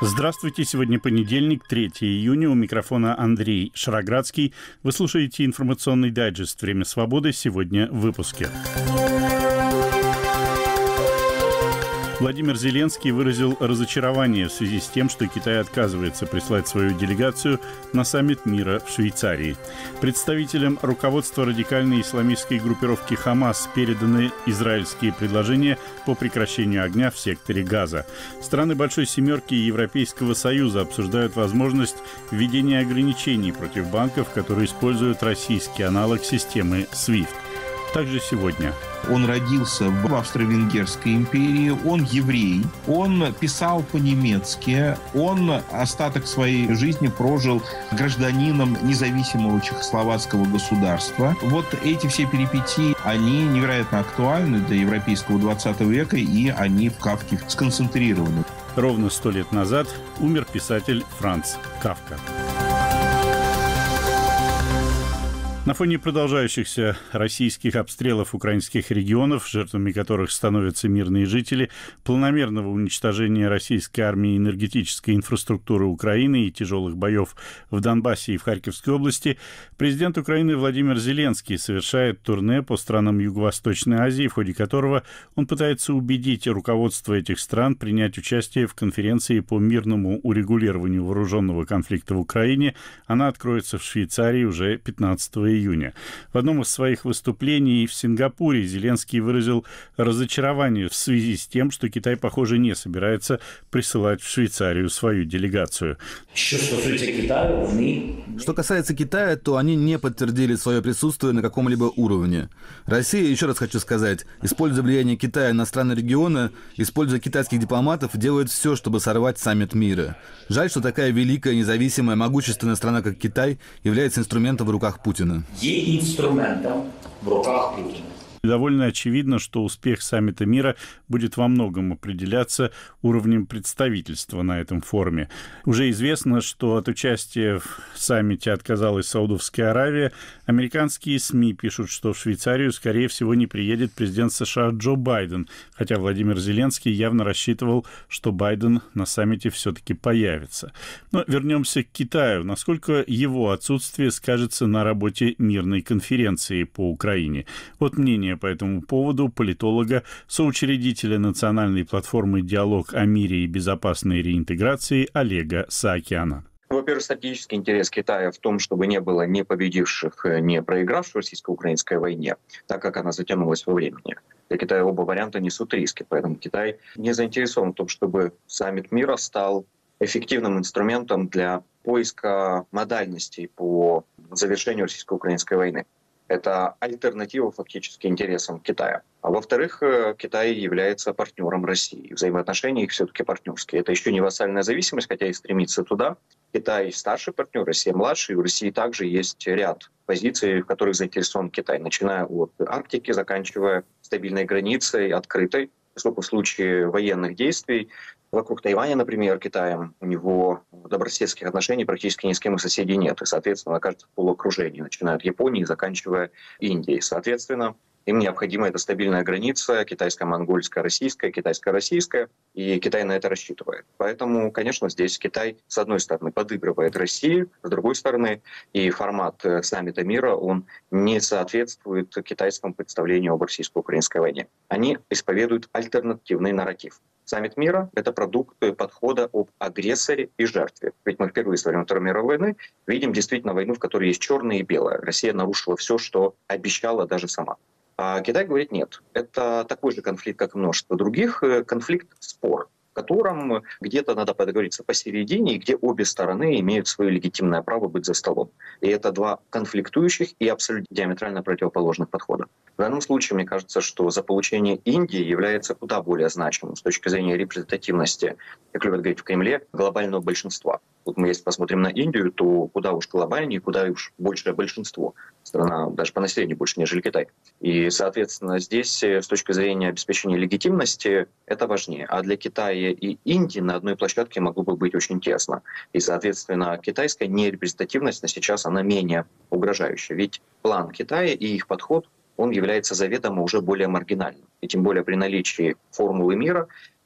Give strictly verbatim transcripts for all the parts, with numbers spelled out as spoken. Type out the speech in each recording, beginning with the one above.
Здравствуйте, сегодня понедельник, третьего июня, у микрофона Андрей Шароградский. Вы слушаете информационный дайджест «Время свободы», сегодня в выпуске. Владимир Зеленский выразил разочарование в связи с тем, что Китай отказывается прислать свою делегацию на саммит мира в Швейцарии. Представителям руководства радикальной исламистской группировки «Хамас» переданы израильские предложения по прекращению огня в секторе Газа. Страны Большой Семерки и Европейского Союза обсуждают возможность введения ограничений против банков, которые используют российский аналог системы свифт. Также сегодня. Он родился в Австро-Венгерской империи, он еврей, он писал по-немецки, он остаток своей жизни прожил гражданином независимого чехословацкого государства. Вот эти все перипетии, они невероятно актуальны для европейского двадцатого века, и они в Кафке сконцентрированы. Ровно сто лет назад умер писатель Франц Кафка. На фоне продолжающихся российских обстрелов украинских регионов, жертвами которых становятся мирные жители, планомерного уничтожения российской армии энергетической инфраструктуры Украины и тяжелых боев в Донбассе и в Харьковской области, президент Украины Владимир Зеленский совершает турне по странам Юго-Восточной Азии, в ходе которого он пытается убедить руководство этих стран принять участие в конференции по мирному урегулированию вооруженного конфликта в Украине. Она откроется в Швейцарии уже пятнадцатого июня. В одном из своих выступлений в Сингапуре Зеленский выразил разочарование в связи с тем, что Китай, похоже, не собирается присылать в Швейцарию свою делегацию. Что касается Китая, то они не подтвердили свое присутствие на каком-либо уровне. Россия, еще раз хочу сказать, используя влияние Китая на страны региона, используя китайских дипломатов, делает все, чтобы сорвать саммит мира. Жаль, что такая великая, независимая, могущественная страна, как Китай, является инструментом в руках Путина. Є інструментом в руках Путіна. Довольно очевидно, что успех саммита мира будет во многом определяться уровнем представительства на этом форуме. Уже известно, что от участия в саммите отказалась Саудовская Аравия. Американские СМИ пишут, что в Швейцарию, скорее всего, не приедет президент США Джо Байден, хотя Владимир Зеленский явно рассчитывал, что Байден на саммите все-таки появится. Но вернемся к Китаю. Насколько его отсутствие скажется на работе мирной конференции по Украине? Вот мнение по этому поводу политолога, соучредителя национальной платформы «Диалог о мире и безопасной реинтеграции» Олега Саакяна. Во-первых, стратегический интерес Китая в том, чтобы не было ни победивших, ни проигравших в российско-украинской войне, так как она затянулась во времени. Для Китая оба варианта несут риски, поэтому Китай не заинтересован в том, чтобы саммит мира стал эффективным инструментом для поиска модальностей по завершению российско-украинской войны. Это альтернатива фактически интересам Китая. А во-вторых, Китай является партнером России. Взаимоотношения их все-таки партнерские. Это еще не вассальная зависимость, хотя и стремится туда. Китай старший партнер, Россия младший. У России также есть ряд позиций, в которых заинтересован Китай, начиная от Арктики, заканчивая стабильной границей, открытой. Поскольку в случае военных действий вокруг Тайваня, например, Китаем, у него добрососедских отношений практически ни с кем из соседей нет. И, соответственно, окажется в полуокружении, начиная от Японии, заканчивая Индией. Соответственно, им необходима эта стабильная граница китайско-монгольская, российская, китайско-российская, и Китай на это рассчитывает. Поэтому, конечно, здесь Китай, с одной стороны, подыгрывает России, с другой стороны, и формат саммита мира, он не соответствует китайскому представлению об российско-украинской войне. Они исповедуют альтернативный нарратив. Саммит мира — это продукт подхода об агрессоре и жертве. Ведь мы впервые со времен Второй мировой войны видим действительно войну, в которой есть черное и белое. Россия нарушила все, что обещала даже сама. А Китай говорит нет. Это такой же конфликт, как и множество других. Конфликт-спор, в котором где-то надо договориться посередине, и где обе стороны имеют свое легитимное право быть за столом. И это два конфликтующих и абсолютно диаметрально противоположных подхода. В данном случае, мне кажется, что заполучение Индии является куда более значимым с точки зрения репрезентативности, как любят говорить в Кремле, глобального большинства. Вот мы, если посмотрим на Индию, то куда уж глобальнее, куда уж большее большинство. Страна даже по населению больше, нежели Китай. И, соответственно, здесь с точки зрения обеспечения легитимности это важнее. А для Китая и Индии на одной площадке могло бы быть очень тесно. И, соответственно, китайская нерепрезентативность на сейчас она менее угрожающая. Ведь план Китая и их подход, он является заведомо уже более маргинальным. И тем более при наличии формулы мира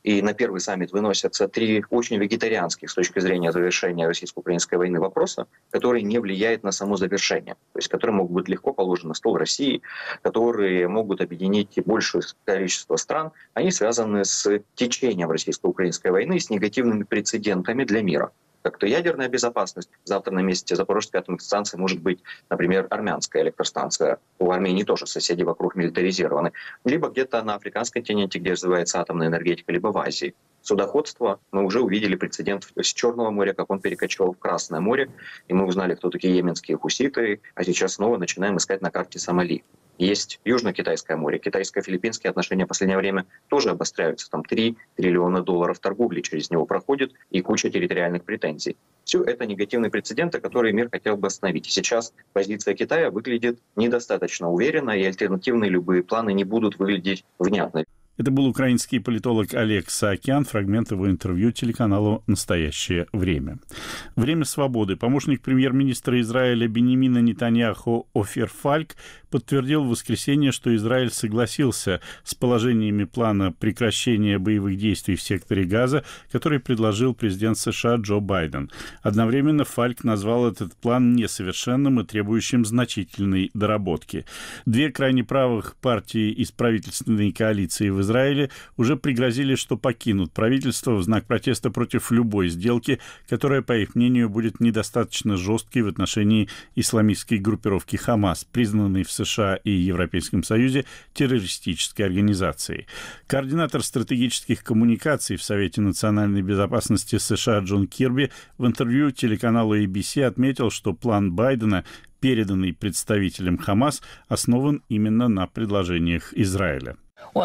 и на первый саммит выносятся три очень вегетарианских с точки зрения завершения российско-украинской войны вопроса, которые не влияют на само завершение, то есть которые могут быть легко положены на стол России, которые могут объединить большее количество стран, они связаны с течением российско-украинской войны, с негативными прецедентами для мира. Как-то ядерная безопасность. Завтра на месте Запорожской атомной станции может быть, например, армянская электростанция. У Армении тоже соседи вокруг милитаризированы. Либо где-то на африканском континенте, где развивается атомная энергетика, либо в Азии. Судоходство. Мы уже увидели прецедент с Черного моря, как он перекочевал в Красное море. И мы узнали, кто такие йеменские хуситы. А сейчас снова начинаем искать на карте Сомали. Есть Южно-Китайское море. Китайско-филиппинские отношения в последнее время тоже обостряются. Там три триллиона долларов торговли через него проходит и куча территориальных претензий. Все это негативные прецеденты, которые мир хотел бы остановить. И сейчас позиция Китая выглядит недостаточно уверенно, и альтернативные любые планы не будут выглядеть внятно. Это был украинский политолог Олег Саакян, фрагмент его интервью телеканалу «Настоящее время». Время свободы. Помощник премьер-министра Израиля Биньямина Нетаньяху Офир Фальк подтвердил в воскресенье, что Израиль согласился с положениями плана прекращения боевых действий в секторе Газа, который предложил президент США Джо Байден. Одновременно Фальк назвал этот план несовершенным и требующим значительной доработки. Две крайне правых партии из правительственной коалиции в Израиле уже пригрозили, что покинут правительство в знак протеста против любой сделки, которая, по их мнению, будет недостаточно жесткой в отношении исламистской группировки «Хамас», признанной в США и Европейском Союзе террористической организацией. Координатор стратегических коммуникаций в Совете национальной безопасности США Джон Кирби в интервью телеканалу эй би си отметил, что план Байдена, переданный представителям «Хамас», основан именно на предложениях Израиля.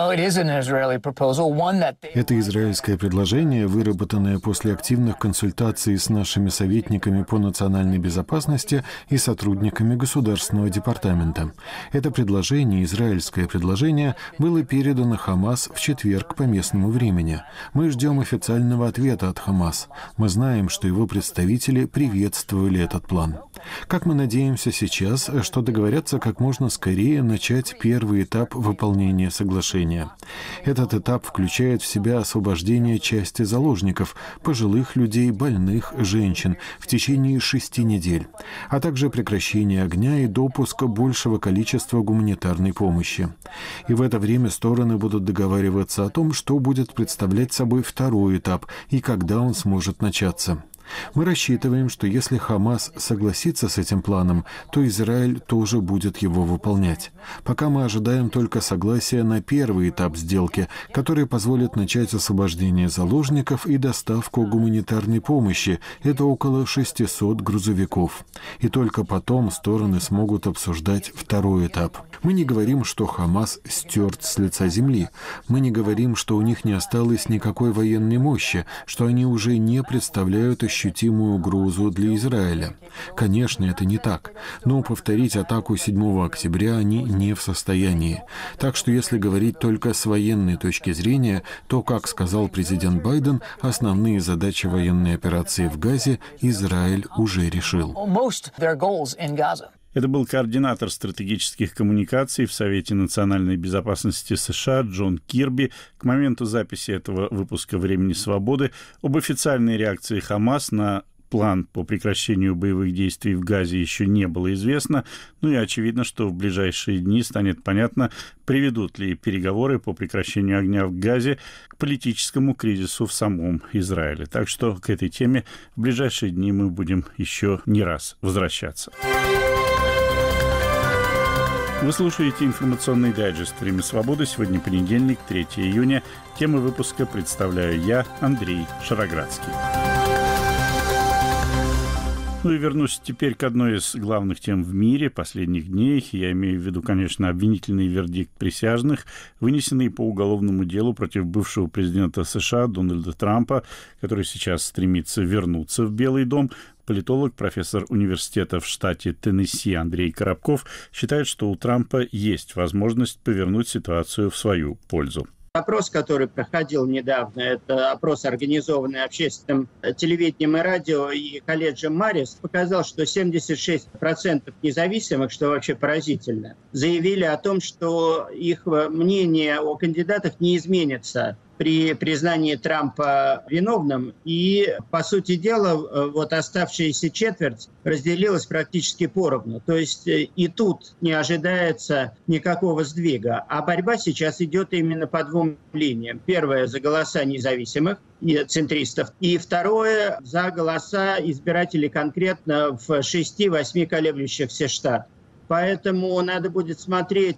Это израильское предложение, выработанное после активных консультаций с нашими советниками по национальной безопасности и сотрудниками Государственного департамента. Это предложение, израильское предложение, было передано Хамас в четверг по местному времени. Мы ждем официального ответа от Хамас. Мы знаем, что его представители приветствовали этот план. Как мы надеемся сейчас, что договорятся как можно скорее начать первый этап выполнения соглашения. Этот этап включает в себя освобождение части заложников, пожилых людей, больных, женщин в течение шести недель, а также прекращение огня и допуск большего количества гуманитарной помощи. И в это время стороны будут договариваться о том, что будет представлять собой второй этап и когда он сможет начаться. Мы рассчитываем, что если Хамас согласится с этим планом, то Израиль тоже будет его выполнять. Пока мы ожидаем только согласия на первый этап сделки, который позволит начать освобождение заложников и доставку гуманитарной помощи. Это около шестисот грузовиков. И только потом стороны смогут обсуждать второй этап. Мы не говорим, что Хамас стерт с лица земли. Мы не говорим, что у них не осталось никакой военной мощи, что они уже не представляют ощутимую угрозу для Израиля. Конечно, это не так. Но повторить атаку седьмого октября они не в состоянии. Так что если говорить только с военной точки зрения, то, как сказал президент Байден, основные задачи военной операции в Газе Израиль уже решил. Это был координатор стратегических коммуникаций в Совете национальной безопасности США Джон Кирби. К моменту записи этого выпуска «Времени свободы» об официальной реакции Хамас на план по прекращению боевых действий в Газе еще не было известно. Ну и очевидно, что в ближайшие дни станет понятно, приведут ли переговоры по прекращению огня в Газе к политическому кризису в самом Израиле. Так что к этой теме в ближайшие дни мы будем еще не раз возвращаться. Вы слушаете информационный дайджест «Время свободы». Сегодня понедельник, третьего июня. Темы выпуска представляю я, Андрей Шароградский. Ну и вернусь теперь к одной из главных тем в мире последних дней. Я имею в виду, конечно, обвинительный вердикт присяжных, вынесенный по уголовному делу против бывшего президента США Дональда Трампа, который сейчас стремится вернуться в Белый дом. Политолог, профессор университета в штате Теннесси Андрей Коробков считает, что у Трампа есть возможность повернуть ситуацию в свою пользу. Опрос, который проходил недавно, это опрос, организованный общественным телевидением и радио и колледжем Марис, показал, что семьдесят шесть процентов независимых, что вообще поразительно, заявили о том, что их мнение о кандидатах не изменится при признании Трампа виновным. И, по сути дела, вот оставшаяся четверть разделилась практически поровну. То есть и тут не ожидается никакого сдвига. А борьба сейчас идет именно по двум линиям. Первое — за голоса независимых и центристов. И второе — за голоса избирателей конкретно в шести-восьми колеблющихся штатах. Поэтому надо будет смотреть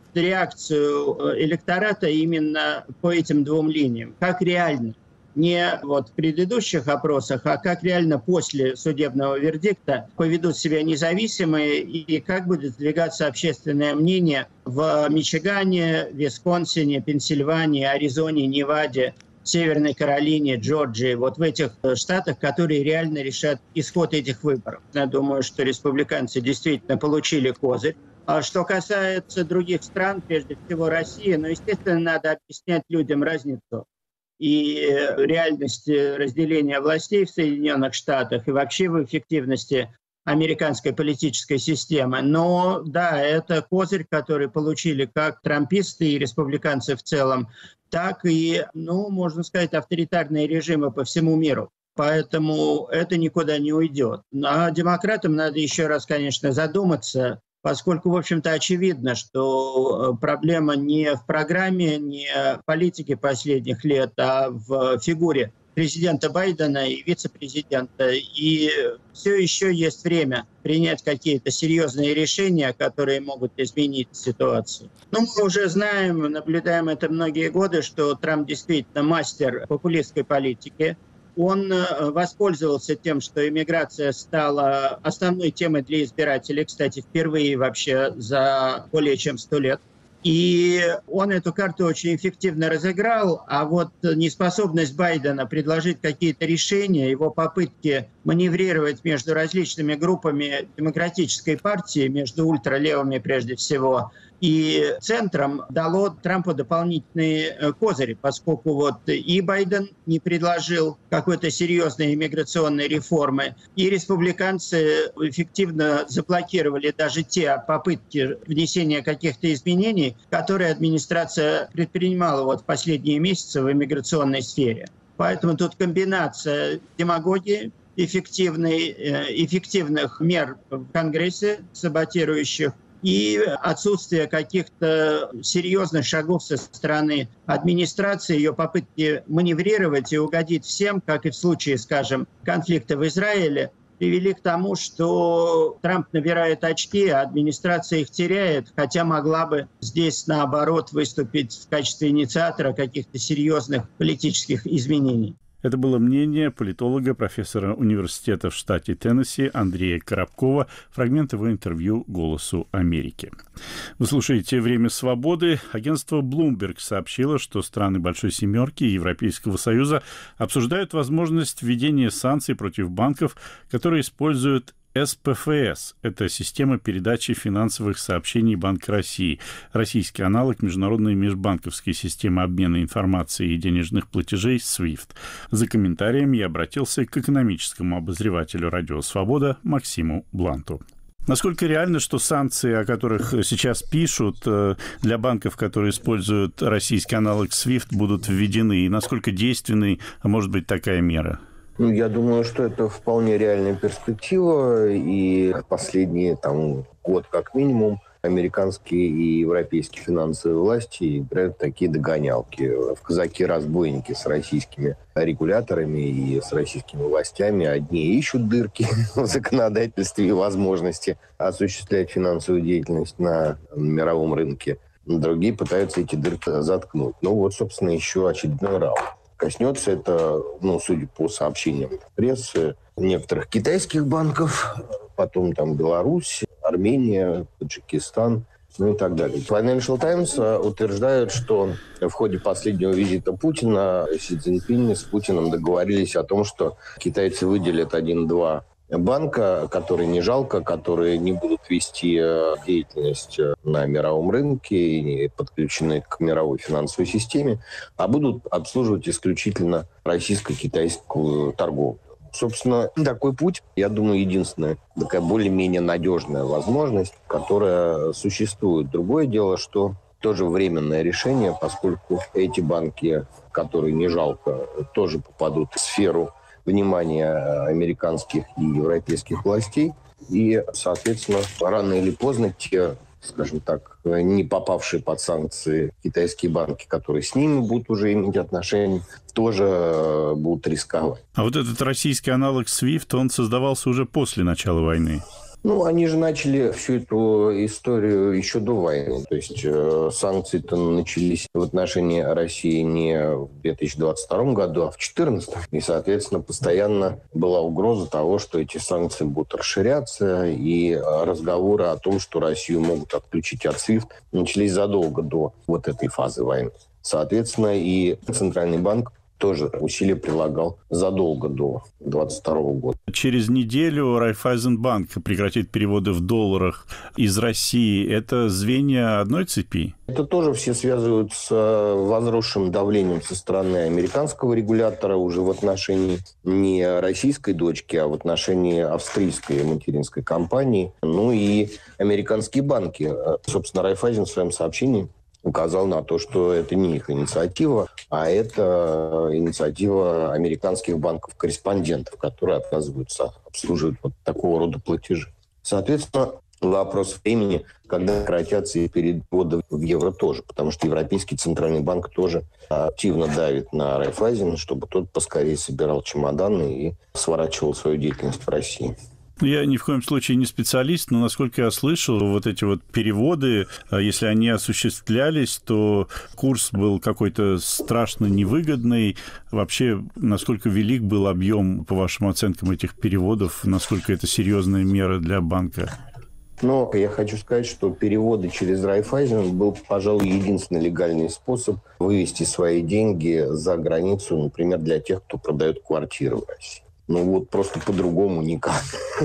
реакцию электората именно по этим двум линиям. Как реально, не вот в предыдущих опросах, а как реально после судебного вердикта поведут себя независимые и как будет сдвигаться общественное мнение в Мичигане, Висконсине, Пенсильвании, Аризоне, Неваде, Северной Каролине, Джорджии, вот в этих штатах, которые реально решат исход этих выборов. Я думаю, что республиканцы действительно получили козырь. А что касается других стран, прежде всего России, ну, естественно, надо объяснять людям разницу и реальности разделения властей в Соединенных Штатах и вообще в эффективности американской политической системы. Но да, это козырь, который получили как трамписты и республиканцы в целом, так и, ну, можно сказать, авторитарные режимы по всему миру. Поэтому это никуда не уйдет. А демократам надо еще раз, конечно, задуматься, поскольку, в общем-то, очевидно, что проблема не в программе, не в политике последних лет, а в фигуре президента Байдена и вице-президента. И все еще есть время принять какие-то серьезные решения, которые могут изменить ситуацию. Но мы уже знаем, наблюдаем это многие годы, что Трамп действительно мастер популистской политики. Он воспользовался тем, что иммиграция стала основной темой для избирателей, кстати, впервые вообще за более чем сто лет. И он эту карту очень эффективно разыграл, а вот неспособность Байдена предложить какие-то решения, его попытки маневрировать между различными группами демократической партии, между ультралевыми прежде всего, и центром дало Трампу дополнительные козыри, поскольку вот и Байден не предложил какой-то серьезной иммиграционной реформы, и республиканцы эффективно заблокировали даже те попытки внесения каких-то изменений, которые администрация предпринимала вот в последние месяцы в иммиграционной сфере. Поэтому тут комбинация демагогии, эффективной, эффективных мер в Конгрессе, саботирующих, и отсутствие каких-то серьезных шагов со стороны администрации, ее попытки маневрировать и угодить всем, как и в случае, скажем, конфликта в Израиле, привели к тому, что Трамп набирает очки, а администрация их теряет, хотя могла бы здесь, наоборот, выступить в качестве инициатора каких-то серьезных политических изменений. Это было мнение политолога, профессора университета в штате Теннесси Андрея Коробкова. Фрагмент его интервью «Голосу Америки». Вы слушаете «Время свободы». Агентство Bloomberg сообщило, что страны Большой Семерки и Европейского Союза обсуждают возможность введения санкций против банков, которые используют эс пэ эф эс – это система передачи финансовых сообщений Банка России, российский аналог международной межбанковской системы обмена информацией и денежных платежей свифт. За комментарием я обратился к экономическому обозревателю «Радио Свобода» Максиму Бланту. Насколько реально, что санкции, о которых сейчас пишут, для банков, которые используют российский аналог свифт, будут введены? И насколько действенной может быть такая мера? Ну, я думаю, что это вполне реальная перспектива, и последний там, год как минимум американские и европейские финансовые власти играют такие догонялки. В казаки-разбойники с российскими регуляторами и с российскими властями. Одни ищут дырки в законодательстве и возможности осуществлять финансовую деятельность на мировом рынке. Другие пытаются эти дырки заткнуть. Ну вот, собственно, еще очередной раунд. Коснется это, ну, судя по сообщениям прессы, некоторых китайских банков, потом там Беларусь, Армения, Таджикистан, ну и так далее. Financial Times утверждают, что в ходе последнего визита Путина Си Цзиньпинь с Путиным договорились о том, что китайцы выделят один-два банка, которые не жалко, которые не будут вести деятельность на мировом рынке и подключены к мировой финансовой системе, а будут обслуживать исключительно российско-китайскую торговлю. Собственно, такой путь, я думаю, единственная такая более-менее надежная возможность, которая существует. Другое дело, что тоже временное решение, поскольку эти банки, которые не жалко, тоже попадут в сферу внимания американских и европейских властей. И, соответственно, рано или поздно те, скажем так, не попавшие под санкции китайские банки, которые с ними будут уже иметь отношения, тоже будут рисковать. А вот этот российский аналог свифт, он создавался уже после начала войны. Ну, они же начали всю эту историю еще до войны. То есть э, санкции-то начались в отношении России не в две тысячи двадцать втором году, а в две тысячи четырнадцатом. И, соответственно, постоянно была угроза того, что эти санкции будут расширяться, и разговоры о том, что Россию могут отключить от свифт, начались задолго до вот этой фазы войны. Соответственно, и Центральный банк тоже усилия прилагал задолго до двадцать второго года. Через неделю Райффайзенбанк прекратит переводы в долларах из России. Это звенья одной цепи? Это тоже все связывают с возросшим давлением со стороны американского регулятора уже в отношении не российской дочки, а в отношении австрийской материнской компании. Ну и американские банки. Собственно, Райффайзен в своем сообщении указал на то, что это не их инициатива, а это инициатива американских банков-корреспондентов, которые отказываются обслуживать вот такого рода платежи. Соответственно, вопрос времени, когда прекратятся и переводы в евро тоже, потому что Европейский центральный банк тоже активно давит на Райффайзен, чтобы тот поскорее собирал чемоданы и сворачивал свою деятельность в России. Я ни в коем случае не специалист, но, насколько я слышал, вот эти вот переводы, если они осуществлялись, то курс был какой-то страшно невыгодный. Вообще, насколько велик был объем, по вашим оценкам, этих переводов, насколько это серьезная мера для банка? Но я хочу сказать, что переводы через Райффайзен был, пожалуй, единственный легальный способ вывести свои деньги за границу, например, для тех, кто продает квартиры в России. Ну вот просто по-другому никак.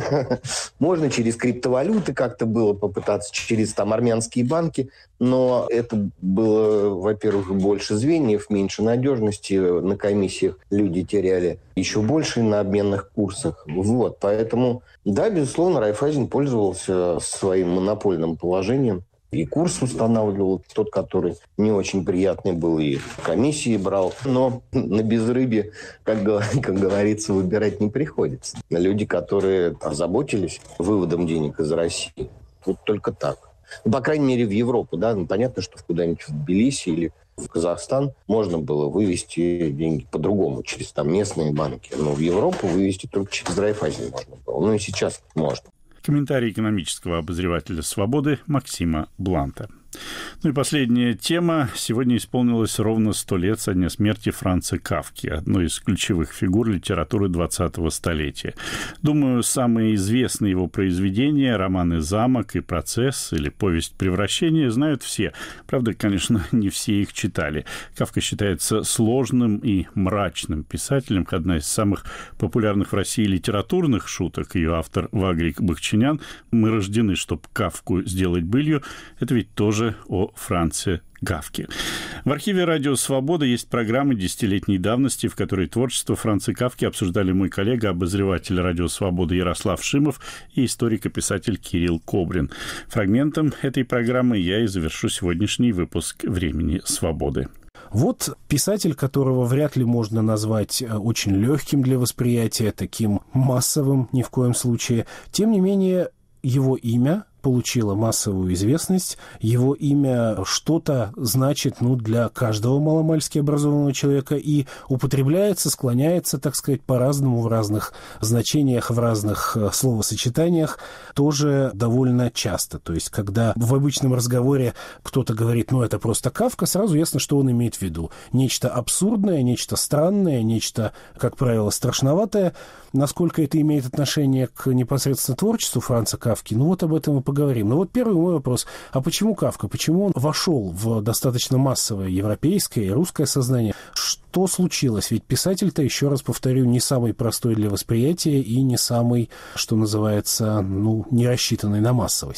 Можно через криптовалюты как-то было попытаться, через там армянские банки, но это было, во-первых, больше звеньев, меньше надежности, на комиссиях люди теряли еще больше на обменных курсах. Вот, поэтому, да, безусловно, Райффайзен пользовался своим монопольным положением. И курс устанавливал тот, который не очень приятный был, и комиссии брал. Но на безрыбье, как, как говорится, выбирать не приходится. Люди, которые озаботились выводом денег из России, вот только так. Ну, по крайней мере, в Европу, да, ну, понятно, что куда-нибудь в Тбилиси или в Казахстан можно было вывести деньги по-другому, через там местные банки. Но в Европу вывести только через Райффайзен можно было. Ну и сейчас можно. Комментарий экономического обозревателя «Свободы» Максима Бланта. Ну и последняя тема. Сегодня исполнилось ровно сто лет со дня смерти Франца Кафки, одной из ключевых фигур литературы двадцатого столетия. Думаю, самые известные его произведения, романы «Замок» и «Процесс» или «Повесть превращения» знают все. Правда, конечно, не все их читали. Кафка считается сложным и мрачным писателем. Одна из самых популярных в России литературных шуток, ее автор Вагрик Бахчинян: «Мы рождены, чтобы Кафку сделать былью». Это ведь тоже о Франце Кафке. В архиве «Радио Свобода» есть программы десятилетней давности, в которой творчество Франца Кафки обсуждали мой коллега, обозреватель «Радио Свобода» Ярослав Шимов и историк и писатель Кирилл Кобрин. Фрагментом этой программы я и завершу сегодняшний выпуск «Времени свободы». Вот писатель, которого вряд ли можно назвать очень легким для восприятия, таким массовым ни в коем случае. Тем не менее, его имя получило массовую известность, его имя что-то значит, ну, для каждого маломальски образованного человека и употребляется, склоняется, так сказать, по-разному, в разных значениях, в разных словосочетаниях, тоже довольно часто. То есть, когда в обычном разговоре кто-то говорит, ну, это просто Кафка, сразу ясно, что он имеет в виду. Нечто абсурдное, нечто странное, нечто, как правило, страшноватое. Насколько это имеет отношение к непосредственно творчеству Франца Кафки, ну, вот об этом и поговорим. Но вот первый мой вопрос. А почему Кафка? Почему он вошел в достаточно массовое европейское и русское сознание? Что случилось? Ведь писатель-то, еще раз повторю, не самый простой для восприятия и не самый, что называется, ну, не рассчитанный на массовость.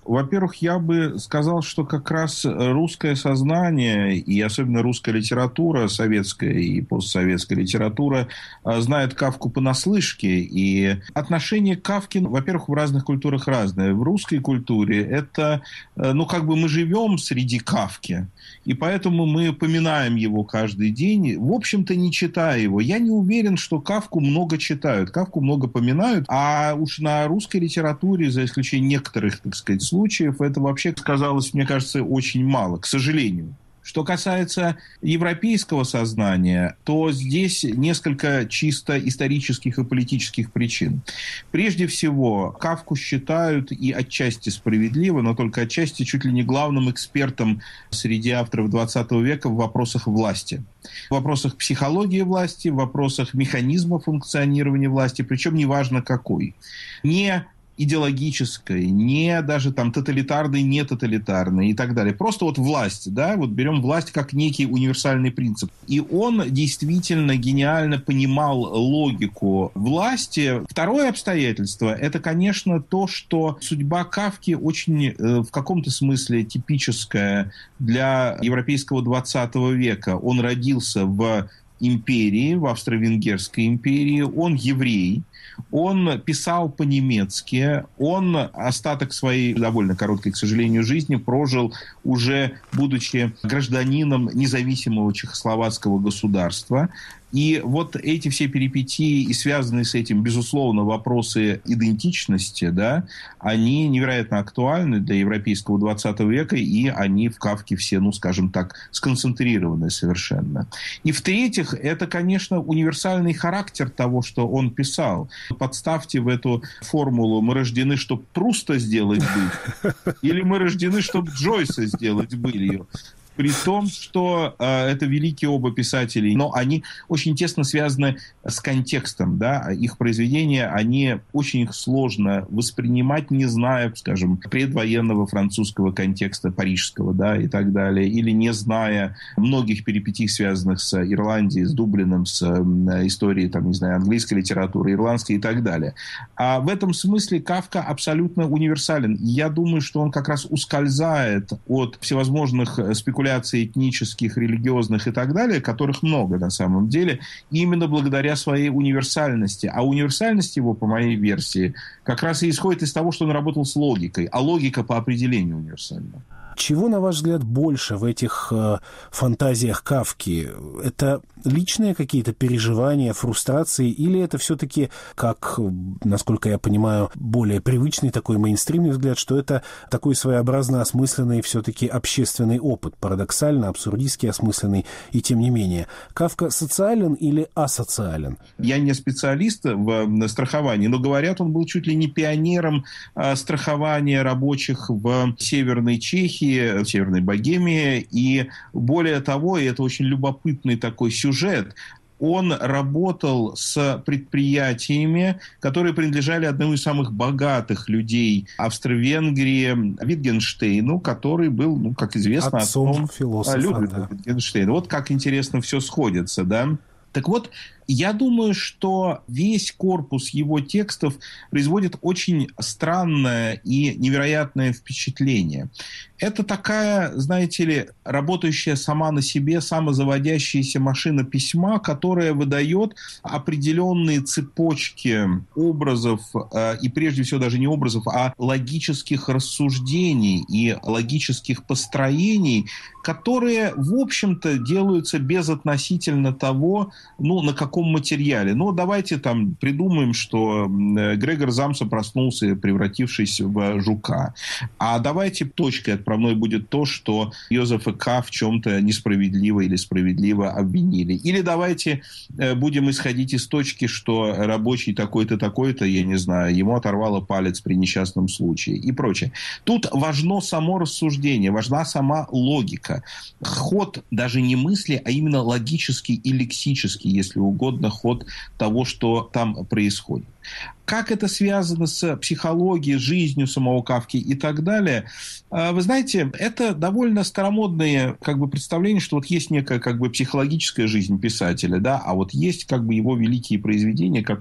Во-первых, я бы сказал, что как раз русское сознание и особенно русская литература, советская и постсоветская литература знает Кафку понаслышке. И отношение к Кафке, во-первых, в разных культурах разное. В русской культуре это, ну, как бы мы живем среди Кафки, и поэтому мы поминаем его каждый день, в общем-то, не читая его. Я не уверен, что Кафку много читают, Кафку много поминают, а уж на русской литературе, за исключением некоторых, так сказать, случаев, это вообще сказалось, мне кажется, очень мало, к сожалению. Что касается европейского сознания, то здесь несколько чисто исторических и политических причин. Прежде всего, Кафку считают, и отчасти справедливо, но только отчасти чуть ли не главным экспертом среди авторов двадцатого века в вопросах власти. В вопросах психологии власти, в вопросах механизма функционирования власти, причем неважно какой. Не идеологической, не даже там тоталитарной, не тоталитарной и так далее. Просто вот власть, да, вот берем власть как некий универсальный принцип. И он действительно гениально понимал логику власти. Второе обстоятельство, это, конечно, то, что судьба Кафки очень э, в каком-то смысле типическая для европейского двадцатого века. Он родился в империи, в Австро-Венгерской империи, он еврей, он писал по-немецки, он остаток своей довольно короткой, к сожалению, жизни прожил уже будучи гражданином независимого чехословацкого государства. И вот эти все перипетии и связанные с этим, безусловно, вопросы идентичности, да, они невероятно актуальны для европейского двадцатого века, и они в Кафке все, ну, скажем так, сконцентрированы совершенно. И в-третьих, это, конечно, универсальный характер того, что он писал. Подставьте в эту формулу: мы рождены, чтобы Пруста сделать быль, или мы рождены, чтобы Джойса сделать былью. При том, что э, это великие оба писатели, но они очень тесно связаны с контекстом, да, их произведения, они очень их сложно воспринимать, не зная, скажем, предвоенного французского контекста, парижского, да, и так далее, или не зная многих перипетий, связанных с Ирландией, с Дублином, с э, историей, там, не знаю, английской литературы, ирландской и так далее. А в этом смысле Кафка абсолютно универсален. Я думаю, что он как раз ускользает от всевозможных спекуляций этнических, религиозных и так далее, которых много на самом деле, именно благодаря своей универсальности. А универсальность его, по моей версии, как раз и исходит из того, что он работал с логикой. А логика по определению универсальна. Чего, на ваш взгляд, больше в этих э, фантазиях Кафки? Это личные какие-то переживания, фрустрации, или это все-таки, как, насколько я понимаю, более привычный такой мейнстримный взгляд, что это такой своеобразно осмысленный все-таки общественный опыт, парадоксально, абсурдистски осмысленный, и тем не менее. Кафка социален или асоциален? Я не специалист в страховании, но говорят, он был чуть ли не пионером страхования рабочих в Северной Чехии, в Северной Богемии, и более того, и это очень любопытный такой сюжет, он работал с предприятиями, которые принадлежали одному из самых богатых людей Австро-Венгрии, Витгенштейну, который был, ну, как известно, отцом философа, Людвига да. Витгенштейна. Вот как интересно все сходится, да? Так вот, я думаю, что весь корпус его текстов производит очень странное и невероятное впечатление. Это такая, знаете ли, работающая сама на себе, самозаводящаяся машина письма, которая выдает определенные цепочки образов, и прежде всего даже не образов, а логических рассуждений и логических построений, которые, в общем-то, делаются безотносительно того, ну, на каком материале. Ну, давайте там придумаем, что Грегор Замса проснулся, превратившись в жука. А давайте точкой отправной будет то, что Йозефа К. в чем-то несправедливо или справедливо обвинили. Или давайте будем исходить из точки, что рабочий такой-то, такой-то, я не знаю, ему оторвало палец при несчастном случае и прочее. Тут важно само рассуждение, важна сама логика. Ход даже не мысли, а именно логический и лексический, если угодно, ход того, что там происходит. Как это связано с психологией, жизнью самого Кафки и так далее? Вы знаете, это довольно старомодное как бы представление, что вот есть некая как бы психологическая жизнь писателя, да, а вот есть как бы его великие произведения, которые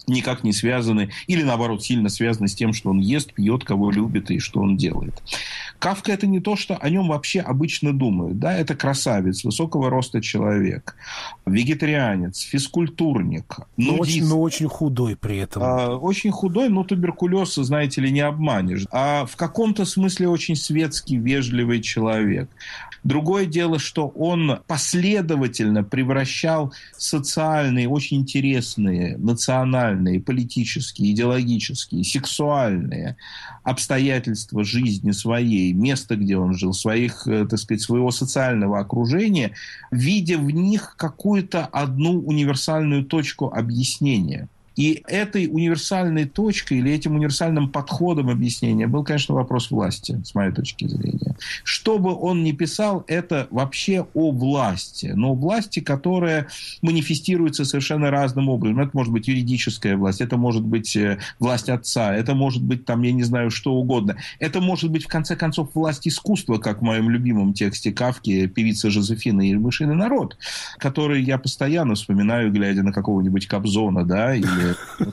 никак не связаны, или наоборот, сильно связаны с тем, что он ест, пьет, кого любит и что он делает. Кафка – это не то, что о нем вообще обычно думают. Да? Это красавец, высокого роста человек, вегетарианец, физкультурник, но нудист. очень, но очень худой при этом. А, очень худой, но туберкулез, знаете ли, не обманешь. А в каком-то смысле очень светский, вежливый человек. Другое дело, что он последовательно превращал социальные, очень интересные, национальные, политические, идеологические, сексуальные обстоятельства жизни своей, место, где он жил, своих, так сказать, своего социального окружения, видя в них какую-то одну универсальную точку объяснения. И этой универсальной точкой или этим универсальным подходом объяснения был, конечно, вопрос власти, с моей точки зрения. Что бы он ни писал, это вообще о власти. Но власти, которая манифестируется совершенно разным образом. Это может быть юридическая власть, это может быть власть отца, это может быть, там, я не знаю, что угодно. Это может быть, в конце концов, власть искусства, как в моем любимом тексте Кафки «Певица Жозефина и мышиный народ», который я постоянно вспоминаю, глядя на какого-нибудь Кобзона, да, или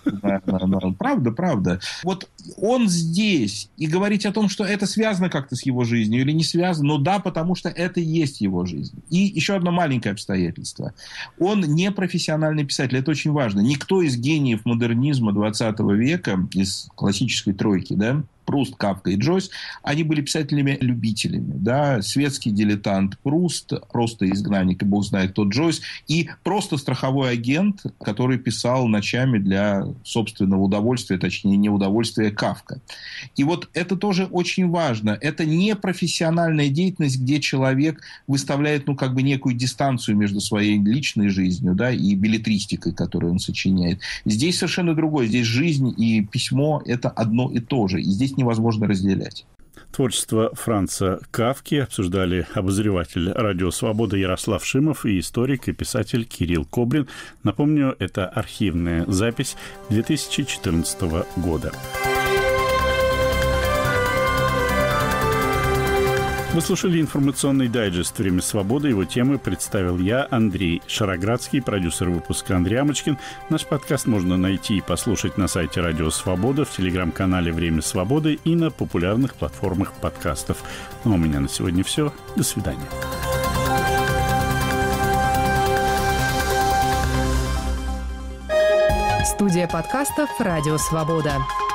правда, правда. Вот он здесь, и говорить о том, что это связано как-то с его жизнью или не связано, ну да, потому что это и есть его жизнь. И еще одно маленькое обстоятельство. Он не профессиональный писатель, это очень важно. Никто из гениев модернизма двадцатого века, из классической тройки, да, Пруст, Кафка и Джойс, они были писателями-любителями. Да? Светский дилетант Пруст, просто изгнанник, и бог знает кто Джойс, и просто страховой агент, который писал ночами для собственного удовольствия, точнее, неудовольствия Кафка. И вот это тоже очень важно. Это не профессиональная деятельность, где человек выставляет, ну, как бы некую дистанцию между своей личной жизнью, да, и беллетристикой, которую он сочиняет. Здесь совершенно другое. Здесь жизнь и письмо – это одно и то же. И здесь невозможно разделять. Творчество Франца Кафки обсуждали обозреватель «Радио Свобода» Ярослав Шимов и историк и писатель Кирилл Кобрин. Напомню, это архивная запись две тысячи четырнадцатого года. Вы слушали информационный дайджест «Время свободы». Его темы представил я, Андрей Шароградский, продюсер выпуска Андрей Амочкин. Наш подкаст можно найти и послушать на сайте «Радио Свобода», в телеграм-канале «Время свободы» и на популярных платформах подкастов. Ну, а у меня на сегодня все. До свидания. Студия подкастов «Радио Свобода».